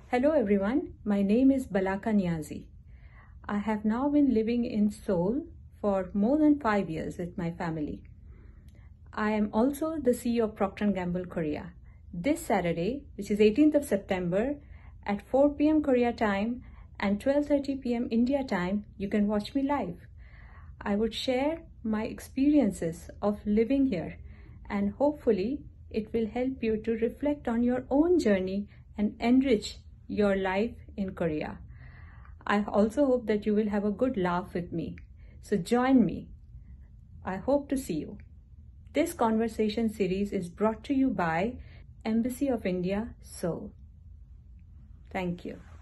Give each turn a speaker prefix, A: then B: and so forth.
A: Hello everyone, my name is Balaka Niazi. I have now been living in Seoul for more than 5 years with my family. I am also the CEO of Procter & Gamble Korea. This Saturday, which is 18th of September, at 4 p.m. Korea time and 12:30 p.m. India time, you can watch me live. I would share my experiences of living here, and hopefully it will help you to reflect on your own journey and enrich your life in Korea. I also hope that you will have a good laugh with me. So join me. I hope to see you. This conversation series is brought to you by Embassy of India, Seoul. Thank you.